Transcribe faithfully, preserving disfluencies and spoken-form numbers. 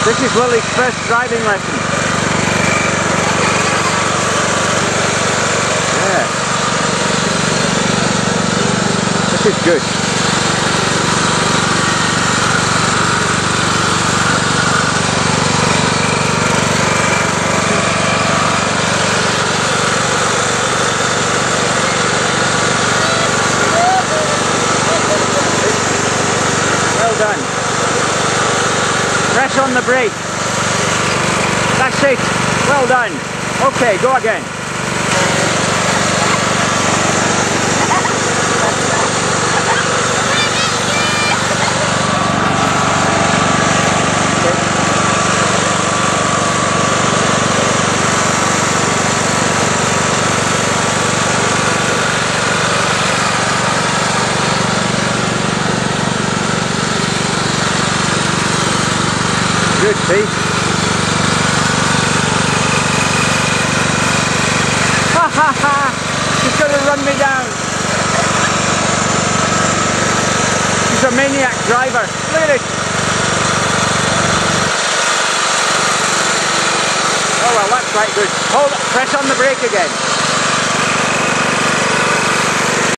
This is Lily's first driving lesson. Yeah. This is good. Well done. Press on the brake. That's it. Well done. Okay, go again. Good, see? Ha ha ha! She's going to run me down. She's a maniac driver. Look at it. Oh well, that's quite good. Hold it. Press on the brake again.